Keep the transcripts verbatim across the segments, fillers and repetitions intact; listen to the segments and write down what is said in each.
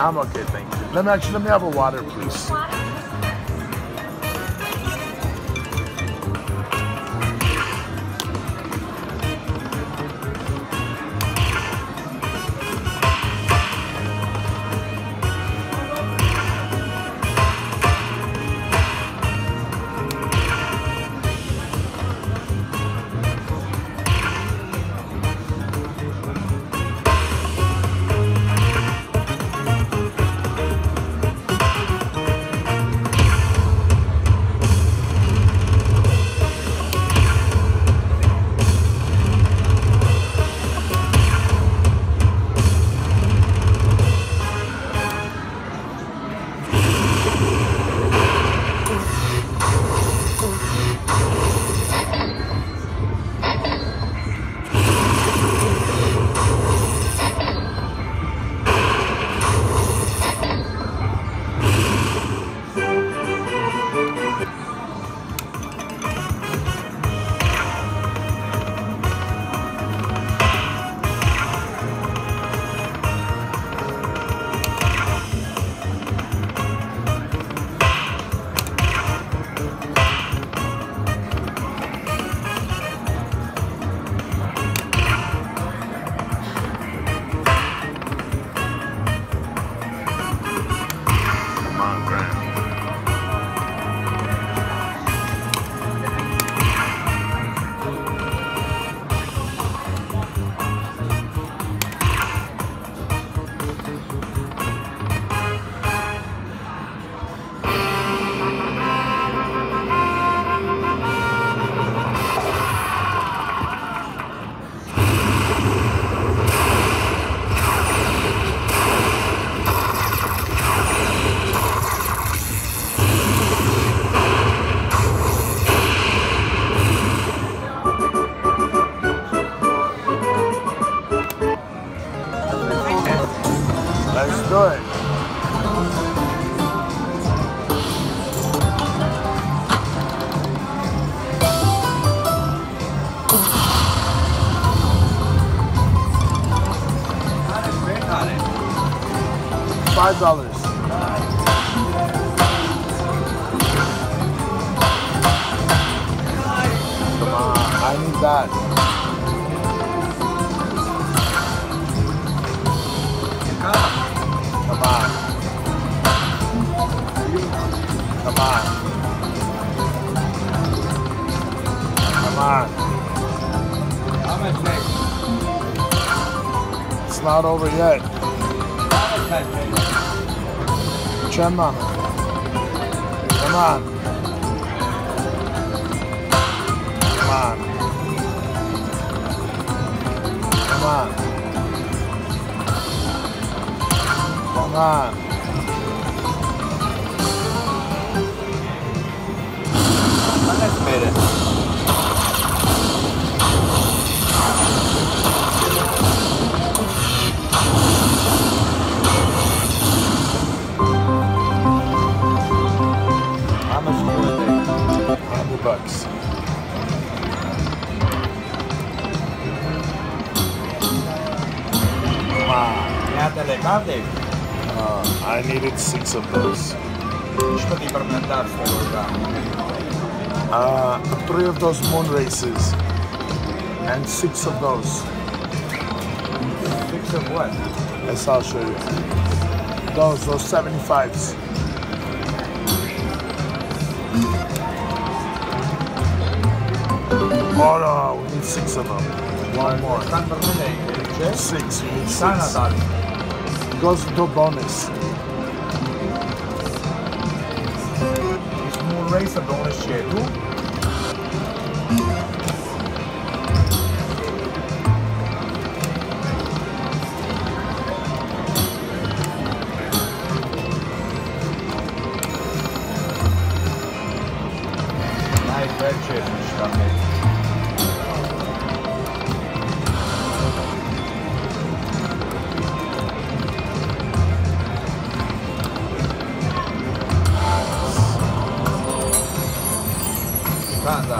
I'm okay, thank you. Let me actually let me have a water, please. Let's do it. Five dollars. Come on, I need that. Come on. Come on. Come on. How much next? It's not over yet. How much next? Come on. Come on. Come on. Come on. Come on. Let's made it. How much is it? Hundred bucks. Come on. Yeah, the carte. Uh, I needed six of those. Uh, three of those moon races and six of those. Six of what? Yes, I'll show you. Those, those seventy-fives. Oh no, we need six of them. One more. Six, we need six. It goes into a bonus. It's moon race a bonus share too? Nice red chip and stuff. Anda.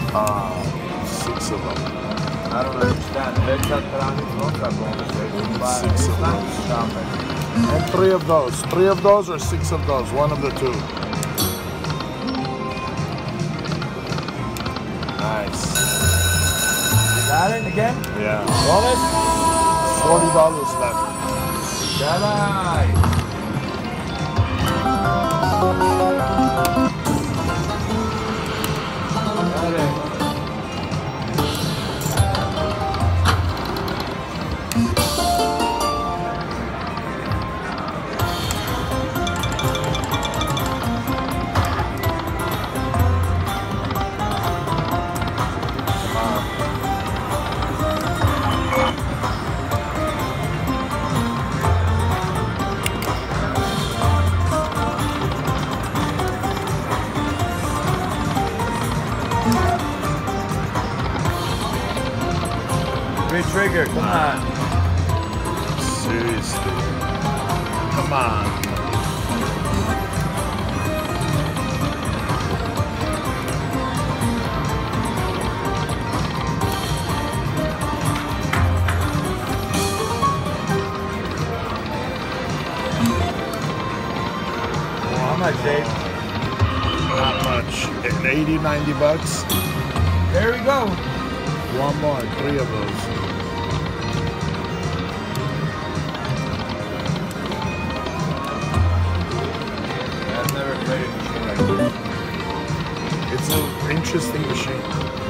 Uh, six of them. I don't understand. Let's not Six of those. And three of those. Three of those or six of those. One of the two. Nice. You got it again? Yeah. Bonus? Forty dollars left. Bye-bye. Got it. Trigger, come on. Seriously. Come on. Well, how much, Dave? Not much. eighty, ninety bucks. There we go. One more. Three of those. It's an interesting machine.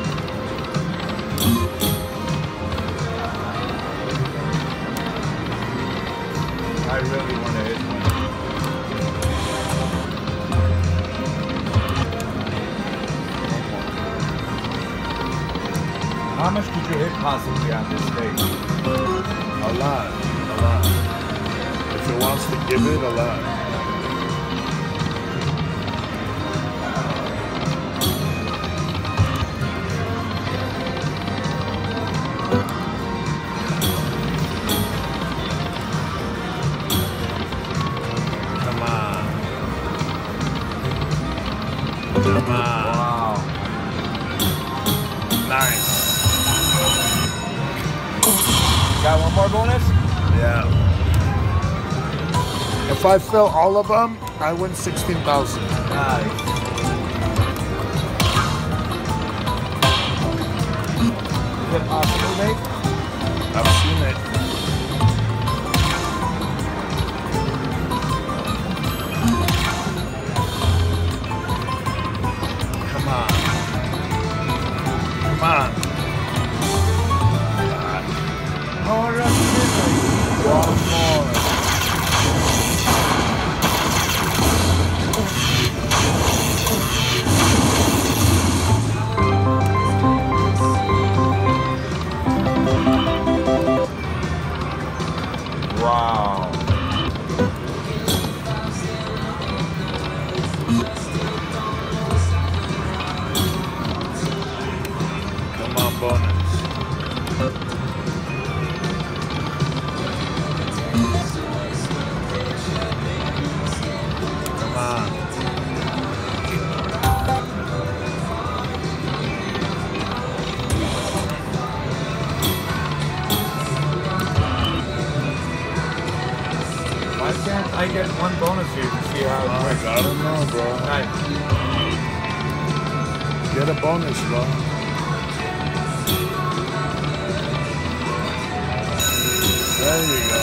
I really want to hit one. How much could you hit possibly on this stage? A lot. A lot. If it wants to give it, a lot. Come on. Wow. Nice. Got one more bonus? Yeah. If I fill all of them, I win sixteen thousand. Nice. Is it possible, Dave? I've seen it. Come on. Come on. Oh, that's One more. Wow. Come on, bonus. Come on. Why can't I get one bonus here to see how it Oh, works? I don't know, bro. Nice. Get a bonus, bro. There you go.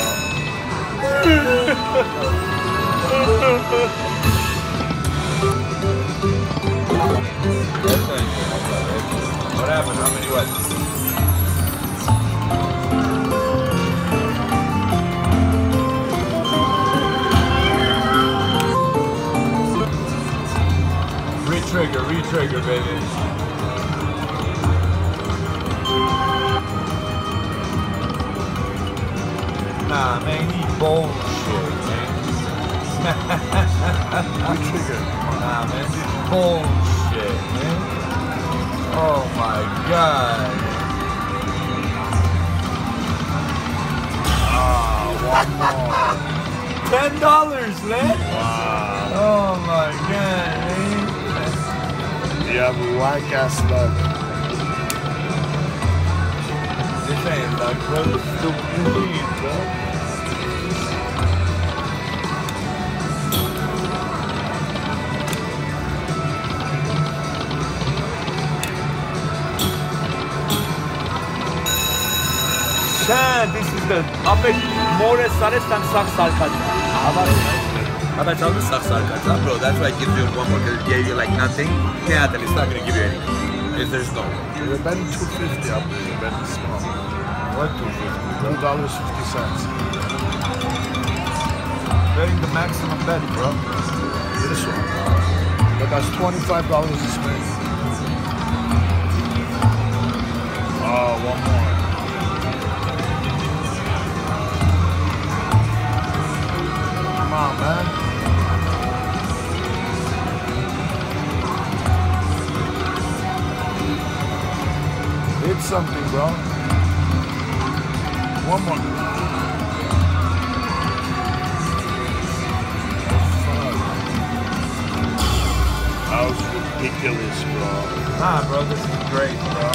What happened? How many what? Re-trigger, re-trigger, baby. Nah, man, he bullshit, man. Re-trigger. Nah, man, this is bullshit, man. Oh my god. Ah, one more. Ten dollars, man. Wow. Oh my god, man. You have whack ass luck. saying, like, what do you need, bro? Sen, this is the Apek more Sarestan Sak Sarkacha. How about tell me Sak Sarkacha? Bro, that's why it gives you one more because it gave you like nothing. Yeah, then it's not gonna give you anything. If there's no. You're betting two fifty up there, you're betting small. What two fifty? Two dollars fifty cents. Betting the maximum bet, bro. This one. But that's twenty-five dollars a spin. Oh, one more. Come on, man. Hit something, bro. One more. That was ridiculous, bro. Nah, bro, this is great, bro.